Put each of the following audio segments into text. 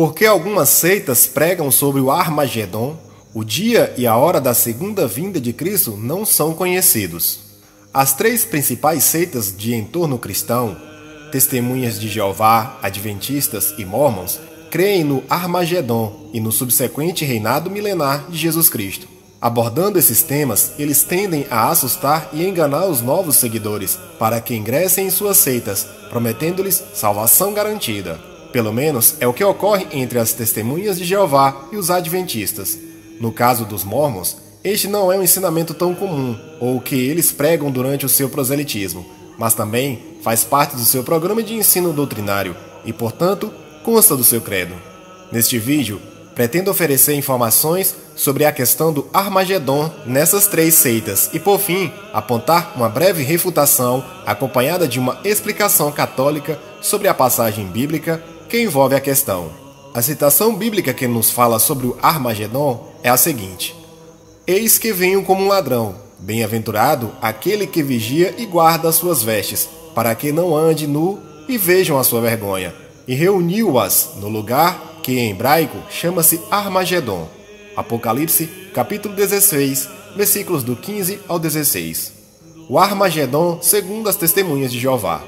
Porque algumas seitas pregam sobre o Armagedon, o dia e a hora da segunda vinda de Cristo não são conhecidos. As três principais seitas de entorno cristão, Testemunhas de Jeová, Adventistas e Mórmons, creem no Armagedon e no subsequente reinado milenar de Jesus Cristo. Abordando esses temas, eles tendem a assustar e enganar os novos seguidores para que ingressem em suas seitas, prometendo-lhes salvação garantida. Pelo menos é o que ocorre entre as Testemunhas de Jeová e os Adventistas. No caso dos Mórmons, este não é um ensinamento tão comum, ou o que eles pregam durante o seu proselitismo, mas também faz parte do seu programa de ensino doutrinário e, portanto, consta do seu credo. Neste vídeo, pretendo oferecer informações sobre a questão do Armagedon nessas três seitas e, por fim, apontar uma breve refutação acompanhada de uma explicação católica sobre a passagem bíblica que envolve a questão. A citação bíblica que nos fala sobre o Armagedon é a seguinte: Eis que venho como um ladrão, bem-aventurado aquele que vigia e guarda as suas vestes, para que não ande nu e vejam a sua vergonha. E reuniu-as no lugar que em hebraico chama-se Armagedon. Apocalipse, capítulo 16, versículos do 15 ao 16. O Armagedon segundo as Testemunhas de Jeová.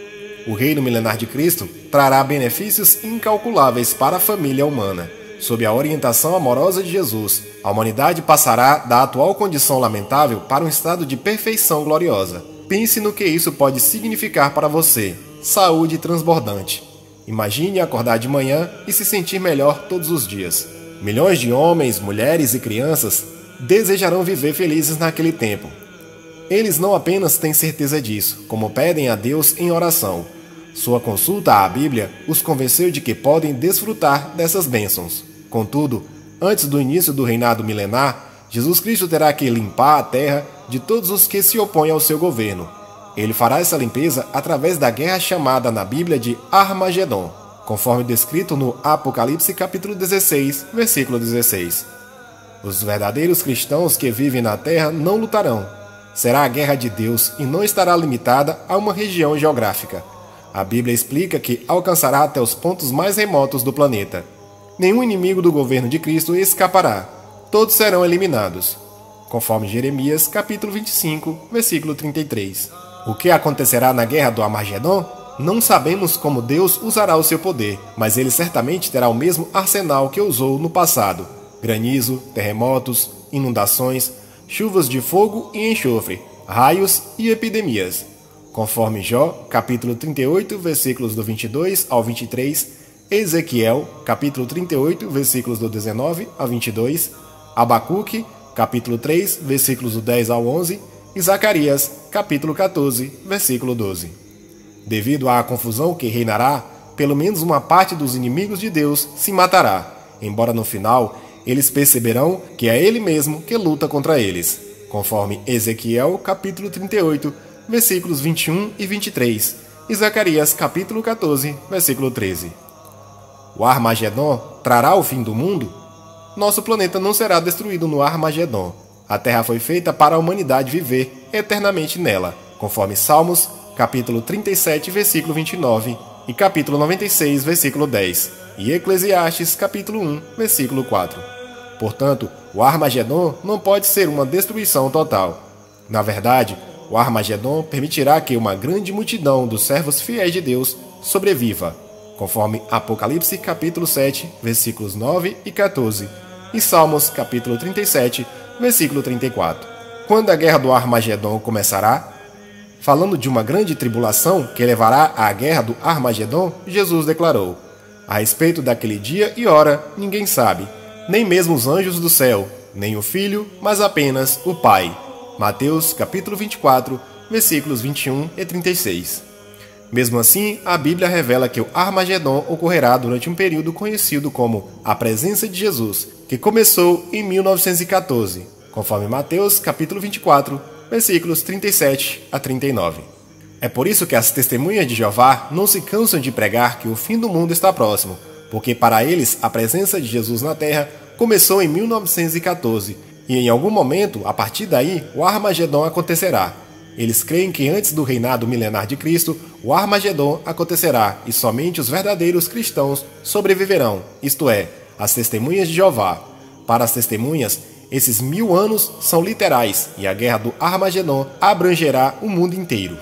O reino milenar de Cristo trará benefícios incalculáveis para a família humana. Sob a orientação amorosa de Jesus, a humanidade passará da atual condição lamentável para um estado de perfeição gloriosa. Pense no que isso pode significar para você. Saúde transbordante. Imagine acordar de manhã e se sentir melhor todos os dias. Milhões de homens, mulheres e crianças desejarão viver felizes naquele tempo. Eles não apenas têm certeza disso, como pedem a Deus em oração. Sua consulta à Bíblia os convenceu de que podem desfrutar dessas bênçãos. Contudo, antes do início do reinado milenar, Jesus Cristo terá que limpar a terra de todos os que se opõem ao seu governo. Ele fará essa limpeza através da guerra chamada na Bíblia de Armagedon, conforme descrito no Apocalipse capítulo 16, versículo 16. Os verdadeiros cristãos que vivem na terra não lutarão. Será a guerra de Deus e não estará limitada a uma região geográfica. A Bíblia explica que alcançará até os pontos mais remotos do planeta. Nenhum inimigo do governo de Cristo escapará. Todos serão eliminados. Conforme Jeremias, capítulo 25, versículo 33. O que acontecerá na guerra do Armagedon? Não sabemos como Deus usará o seu poder, mas ele certamente terá o mesmo arsenal que usou no passado. Granizo, terremotos, inundações, chuvas de fogo e enxofre, raios e epidemias. Conforme Jó, capítulo 38, versículos do 22 ao 23, Ezequiel, capítulo 38, versículos do 19 ao 22, Abacuque, capítulo 3, versículos do 10 ao 11, e Zacarias, capítulo 14, versículo 12. Devido à confusão que reinará, pelo menos uma parte dos inimigos de Deus se matará, embora no final eles perceberão que é Ele mesmo que luta contra eles, conforme Ezequiel, capítulo 38, versículos 21 e 23, e Zacarias, capítulo 14, versículo 13. O Armagedon trará o fim do mundo? Nosso planeta não será destruído no Armagedon. A Terra foi feita para a humanidade viver eternamente nela, conforme Salmos, capítulo 37, versículo 29, e capítulo 96, versículo 10, e Eclesiastes, capítulo 1, versículo 4. Portanto, o Armagedon não pode ser uma destruição total. Na verdade, o Armagedon permitirá que uma grande multidão dos servos fiéis de Deus sobreviva, conforme Apocalipse capítulo 7, versículos 9 e 14, e Salmos capítulo 37, versículo 34. Quando a guerra do Armagedon começará? Falando de uma grande tribulação que levará à guerra do Armagedon, Jesus declarou: a respeito daquele dia e hora, ninguém sabe, nem mesmo os anjos do céu, nem o Filho, mas apenas o Pai. Mateus, capítulo 24, versículos 21 e 36. Mesmo assim, a Bíblia revela que o Armagedon ocorrerá durante um período conhecido como a presença de Jesus, que começou em 1914, conforme Mateus, capítulo 24, versículos 37 a 39. É por isso que as Testemunhas de Jeová não se cansam de pregar que o fim do mundo está próximo, porque para eles a presença de Jesus na Terra começou em 1914, e em algum momento, a partir daí, o Armagedon acontecerá. Eles creem que antes do reinado milenar de Cristo, o Armagedon acontecerá e somente os verdadeiros cristãos sobreviverão, isto é, as testemunhas de Jeová. Para as testemunhas, esses 1000 anos são literais e a guerra do Armagedon abrangerá o mundo inteiro.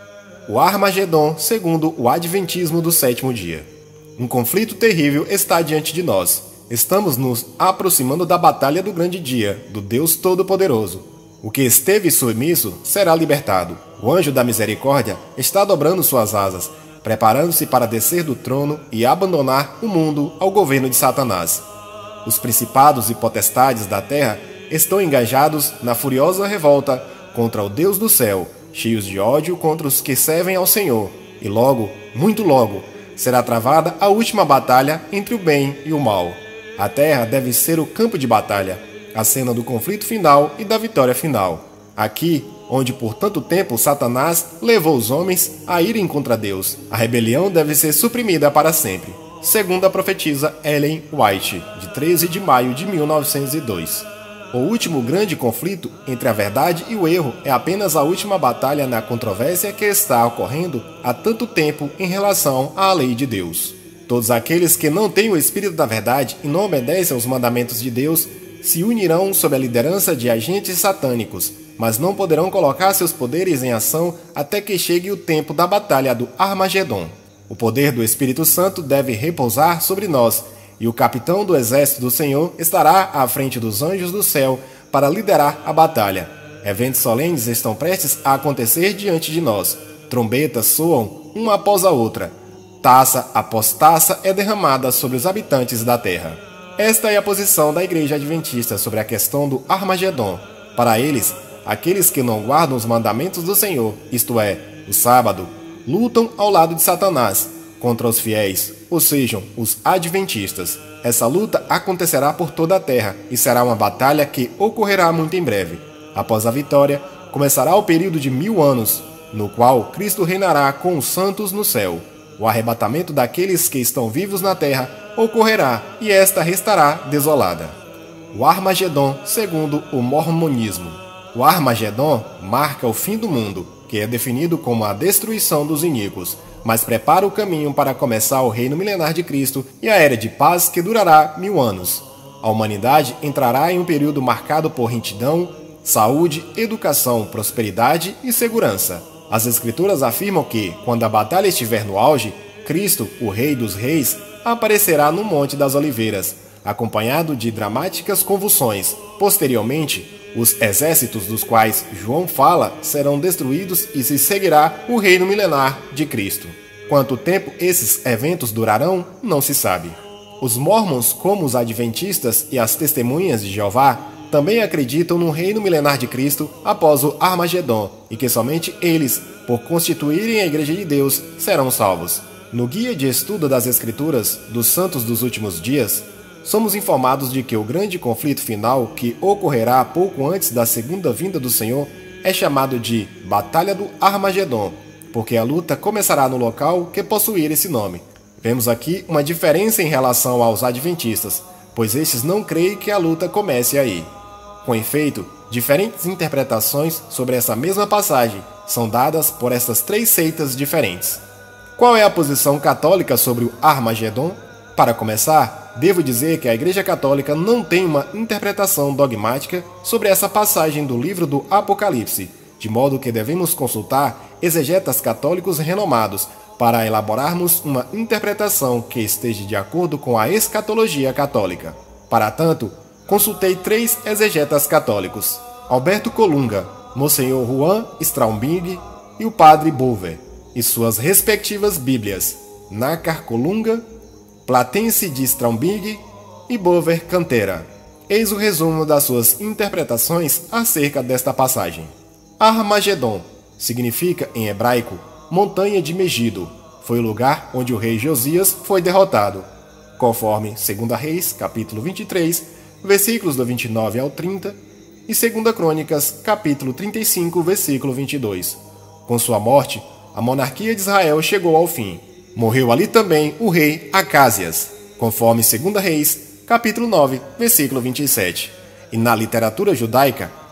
O Armagedon, segundo o Adventismo do sétimo dia. Um conflito terrível está diante de nós. Estamos nos aproximando da batalha do grande dia, do Deus Todo-Poderoso. O que esteve submisso será libertado. O anjo da misericórdia está dobrando suas asas, preparando-se para descer do trono e abandonar o mundo ao governo de Satanás. Os principados e potestades da terra estão engajados na furiosa revolta contra o Deus do céu, cheios de ódio contra os que servem ao Senhor. E logo, muito logo, será travada a última batalha entre o bem e o mal. A terra deve ser o campo de batalha, a cena do conflito final e da vitória final. Aqui, onde por tanto tempo Satanás levou os homens a irem contra Deus, a rebelião deve ser suprimida para sempre, segundo a profetisa Ellen White, de 13 de maio de 1902. O último grande conflito entre a verdade e o erro é apenas a última batalha na controvérsia que está ocorrendo há tanto tempo em relação à lei de Deus. Todos aqueles que não têm o Espírito da verdade e não obedecem aos mandamentos de Deus se unirão sob a liderança de agentes satânicos, mas não poderão colocar seus poderes em ação até que chegue o tempo da batalha do Armagedon. O poder do Espírito Santo deve repousar sobre nós, e o capitão do exército do Senhor estará à frente dos anjos do céu para liderar a batalha. Eventos solenes estão prestes a acontecer diante de nós. Trombetas soam uma após a outra. Taça após taça é derramada sobre os habitantes da terra. Esta é a posição da Igreja Adventista sobre a questão do Armagedon. Para eles, aqueles que não guardam os mandamentos do Senhor, isto é, o sábado, lutam ao lado de Satanás contra os fiéis, ou sejam, os adventistas. Essa luta acontecerá por toda a terra e será uma batalha que ocorrerá muito em breve. Após a vitória, começará o período de 1000 anos, no qual Cristo reinará com os santos no céu. O arrebatamento daqueles que estão vivos na terra ocorrerá e esta restará desolada. O Armagedon, segundo o mormonismo. O Armagedon marca o fim do mundo, que é definido como a destruição dos iníquos, mas prepara o caminho para começar o reino milenar de Cristo e a era de paz que durará 1000 anos. A humanidade entrará em um período marcado por retidão, saúde, educação, prosperidade e segurança. As Escrituras afirmam que, quando a batalha estiver no auge, Cristo, o Rei dos Reis, aparecerá no Monte das Oliveiras, acompanhado de dramáticas convulsões. Posteriormente, os exércitos dos quais João fala serão destruídos e se seguirá o reino milenar de Cristo. Quanto tempo esses eventos durarão, não se sabe. Os mormons, como os adventistas e as testemunhas de Jeová, também acreditam no reino milenar de Cristo após o Armagedon e que somente eles, por constituírem a Igreja de Deus, serão salvos. No Guia de Estudo das Escrituras dos Santos dos Últimos Dias, somos informados de que o grande conflito final que ocorrerá pouco antes da segunda vinda do Senhor é chamado de Batalha do Armagedon, porque a luta começará no local que possuir esse nome. Vemos aqui uma diferença em relação aos adventistas, pois estes não creem que a luta comece aí. Com efeito, diferentes interpretações sobre essa mesma passagem são dadas por essas três seitas diferentes. Qual é a posição católica sobre o Armagedon? Para começar, devo dizer que a Igreja Católica não tem uma interpretação dogmática sobre essa passagem do livro do Apocalipse, de modo que devemos consultar exegetas católicos renomados para elaborarmos uma interpretação que esteja de acordo com a escatologia católica. Para tanto, consultei 3 exegetas católicos: Alberto Colunga, Monsenhor Juan Straubing e o Padre Bover, e suas respectivas Bíblias, Nácar Colunga, Platense de Straubing e Bover Cantera. Eis o resumo das suas interpretações acerca desta passagem. Armagedon significa, em hebraico, montanha de Megido. Foi o lugar onde o rei Josias foi derrotado, conforme 2 Reis, capítulo 23, versículos do 29 ao 30, e 2 Crônicas, capítulo 35, versículo 22. Com sua morte, a monarquia de Israel chegou ao fim. Morreu ali também o rei Acázias, conforme 2 Reis, capítulo 9, versículo 27. E na literatura judaica,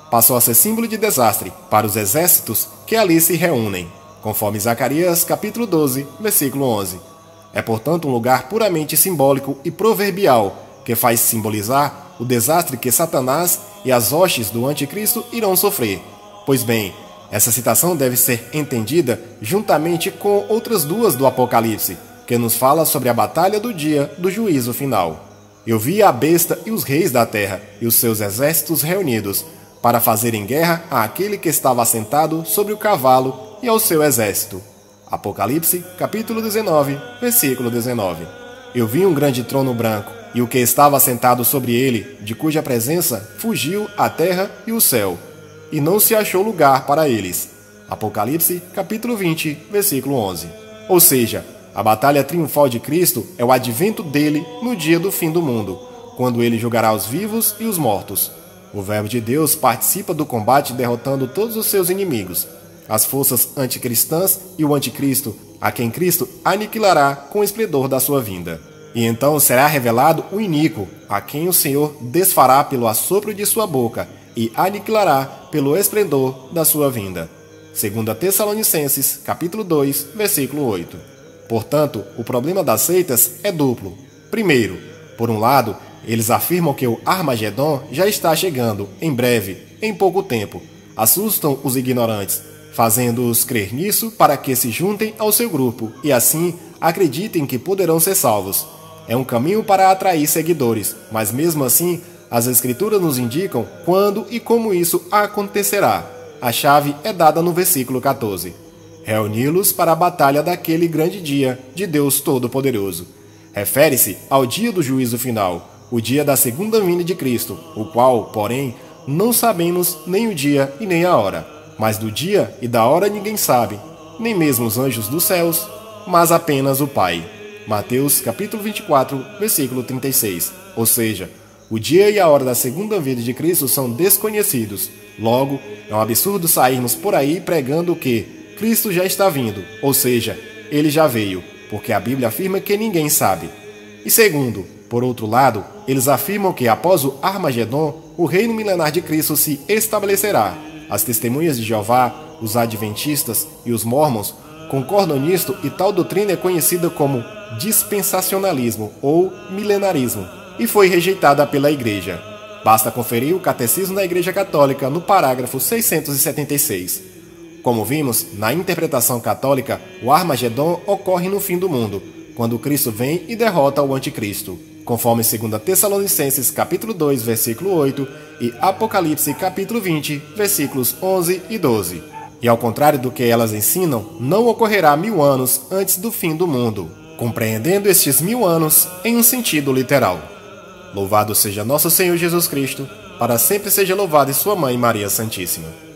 passou a ser símbolo de desastre para os exércitos que ali se reúnem, conforme Zacarias capítulo 12, versículo 11. É, portanto, um lugar puramente simbólico e proverbial, que faz simbolizar o desastre que Satanás e as hostes do anticristo irão sofrer. Pois bem, essa citação deve ser entendida juntamente com outras duas do Apocalipse, que nos fala sobre a batalha do dia do juízo final. Eu vi a besta e os reis da terra e os seus exércitos reunidos, para fazerem guerra àquele que estava assentado sobre o cavalo e ao seu exército. Apocalipse, capítulo 19, versículo 19. Eu vi um grande trono branco, e o que estava assentado sobre ele, de cuja presença fugiu a terra e o céu, e não se achou lugar para eles. Apocalipse, capítulo 20, versículo 11. Ou seja, a batalha triunfal de Cristo é o advento dele no dia do fim do mundo, quando ele julgará os vivos e os mortos. O Verbo de Deus participa do combate derrotando todos os seus inimigos, as forças anticristãs e o anticristo, a quem Cristo aniquilará com o esplendor da sua vinda. E então será revelado o iníquo, a quem o Senhor desfará pelo assopro de sua boca e aniquilará pelo esplendor da sua vinda. 2 Tessalonicenses, capítulo 2, versículo 8. Portanto, o problema das seitas é duplo. Primeiro, por um lado, eles afirmam que o Armagedon já está chegando, em breve, em pouco tempo. Assustam os ignorantes, fazendo-os crer nisso para que se juntem ao seu grupo e assim acreditem que poderão ser salvos. É um caminho para atrair seguidores, mas mesmo assim, as Escrituras nos indicam quando e como isso acontecerá. A chave é dada no versículo 14. Reuni-los para a batalha daquele grande dia de Deus Todo-Poderoso. Refere-se ao dia do juízo final, o dia da segunda vinda de Cristo, o qual, porém, não sabemos nem o dia e nem a hora. Mas do dia e da hora ninguém sabe, nem mesmo os anjos dos céus, mas apenas o Pai. Mateus capítulo 24, versículo 36. Ou seja, o dia e a hora da segunda vinda de Cristo são desconhecidos. Logo, é um absurdo sairmos por aí pregando que Cristo já está vindo, ou seja, ele já veio, porque a Bíblia afirma que ninguém sabe. E segundo, por outro lado, eles afirmam que após o Armagedon, o reino milenar de Cristo se estabelecerá. As testemunhas de Jeová, os adventistas e os mormons concordam nisto e tal doutrina é conhecida como dispensacionalismo ou milenarismo e foi rejeitada pela Igreja. Basta conferir o Catecismo da Igreja Católica no parágrafo 676. Como vimos, na interpretação católica, o Armagedon ocorre no fim do mundo, quando Cristo vem e derrota o anticristo, conforme 2 Tessalonicenses capítulo 2, versículo 8 e Apocalipse capítulo 20, versículos 11 e 12. E ao contrário do que elas ensinam, não ocorrerá 1000 anos antes do fim do mundo, compreendendo estes 1000 anos em um sentido literal. Louvado seja nosso Senhor Jesus Cristo, para sempre seja louvado e sua Mãe Maria Santíssima.